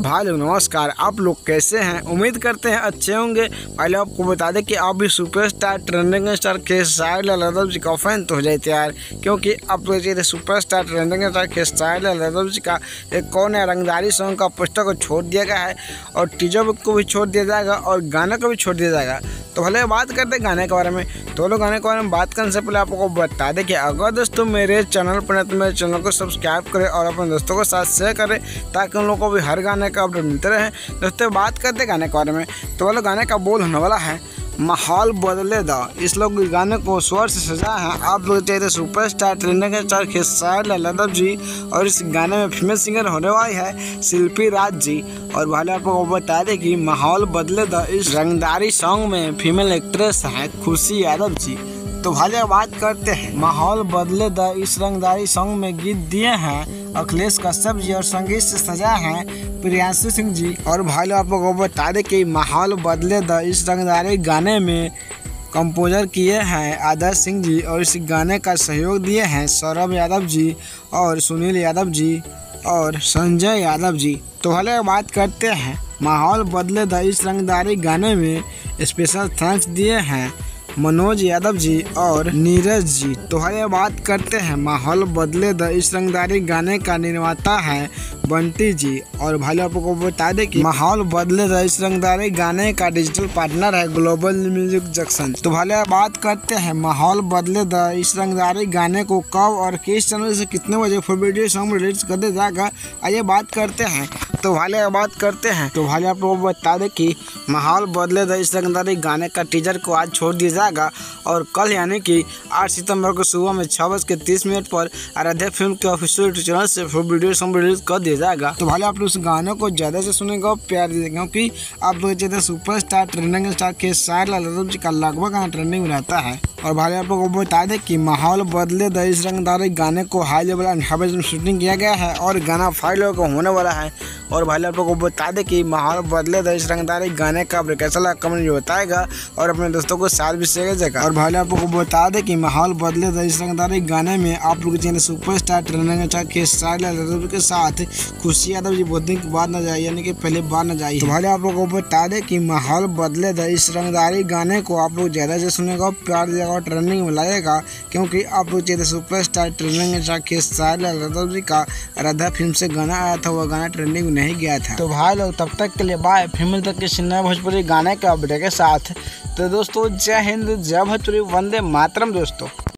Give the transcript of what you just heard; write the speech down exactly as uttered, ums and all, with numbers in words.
भाई लोग नमस्कार, आप लोग कैसे हैं? उम्मीद करते हैं अच्छे होंगे। पहले आपको बता दें कि आप भी superstar trending star Khesari Lal Yadav ji का फैन तो हो जाए तैयार, क्योंकि आप लोग चाहिए superstar trending star Khesari Lal Yadav ji का एक कौन है रंगदारी सॉन्ग का पोस्टर को छोड़ दिया गया है और टीजर को भी छोड़ दिया जाएगा और गाने को भी छोड़ दिया जाएगा। तो भले बात करते हैं गाने के बारे में। तो लोग गाने के बारे में बात करने से पहले आपको बता दें कि अगर दोस्तों मेरे चैनल पर है तो मेरे चैनल को सब्सक्राइब करें और अपने दोस्तों के साथ शेयर करें ताकि उन लोगों को भी हर गाने का अपडेट मिलते रहे। दोस्तों बात करते हैं गाने के बारे में। तो वाले गाने का बोल होने वाला है माहौल बदले दा। इस लोग गाने को स्वर से सजा है। आप लोग चाहिए superstar trending star Khesari Lal Yadav ji और इस गाने में फीमेल सिंगर होने वाली है शिल्पी राज जी। और भाई आपको बता दें कि माहौल बदले दा इस रंगदारी सॉन्ग में फीमेल एक्ट्रेस है खुशी यादव जी। तो भाई बात करते हैं माहौल बदले द इस रंगदारी सॉन्ग में गीत दिए हैं अखिलेश कश्यप जी और संगीत से सजा है प्रियांशु सिंह जी। और भाई आपको बता दें कि माहौल बदले द इस रंगदारी गाने में कंपोजर किए हैं आदर्श सिंह जी और इस गाने का सहयोग दिए हैं सौरभ यादव जी और सुनील यादव जी और संजय यादव जी। तो भले बात करते हैं माहौल बदले द इस रंगदारी गाने में स्पेशल थैंक्स दिए हैं मनोज यादव जी और नीरज जी। तो है बात करते हैं माहौल बदले द इस रंगदारी गाने का निर्माता है बंटी जी। और भाई आपको बता दें कि माहौल बदले द इस रंगदारी गाने का डिजिटल पार्टनर है ग्लोबल म्यूजिक जंक्शन। तो भाई बात करते हैं माहौल बदले द इस रंगदारी गाने को कब और किस चैनल से कितने बजे फुल वीडियो सॉन्ग रिलीज कर दिया जाएगा, आइए बात करते हैं। तो भाई बात करते हैं तो भाई आपको बता दें कि माहौल बदले द इस रंगदारी गाने का टीजर को आज छोड़ दिया जाएगा और कल यानी कि आठ सितंबर को सुबह में छह बज के तीस मिनट पर आराध्या फिल्म के ऑफिशियल चैनल से फुल वीडियो सॉन्ग रिलीज कर दिया जाएगा। तो भाई आप लोग उस गाने को ज़्यादा से सुनेंगे और प्यार दीजिएगा, क्योंकि आप लोग चाहते superstar trending star Khesari Lal Yadav ji का लगभग गाना ट्रेंडिंग में रहता है। और भाई आप लोगों को बता दें कि माहौल बदले द इस रंगदारी गाने को हाई लेवल अंठाबेज में शूटिंग किया गया है और गाना फाइव लेवल का होने वाला है। और भाई आप लोगों को बता दें कि माहौल बदले द इस रंगदारी गाने का कैसा लगा कमेंट में बताएगा और अपने दोस्तों को साथ भी शेयर करेगा। और भाई आप लोगों को बता दें कि माहौल बदले द इस रंगदारी गाने में आप लोग channel superstar trending star Khesari Lal Yadav के साथ खुशी यादव जी बहुत दिन के बाद न जाए, यानी कि पहले बार न जाए। तो भाई आप लोगों को बता दें कि माहौल बदले द इस रंगदारी गाने को आप लोग ज़्यादा से सुनेगा और प्यार देगा और ट्रेंडिंग में लाएगा, क्योंकि आप लोग चाहिए superstar trending star Khesari Lal Yadav ji का आराध्या फिल्म से गाना आया था, वह गाना ट्रेंडिंग में नहीं गया था। तो भाई लोग तब तक के लिए बाय, फिर मिलते किसी नए भोजपुरी गाने के अपडेट के साथ। तो दोस्तों जय हिंद, जय भोजपुरी, वंदे मातरम दोस्तों।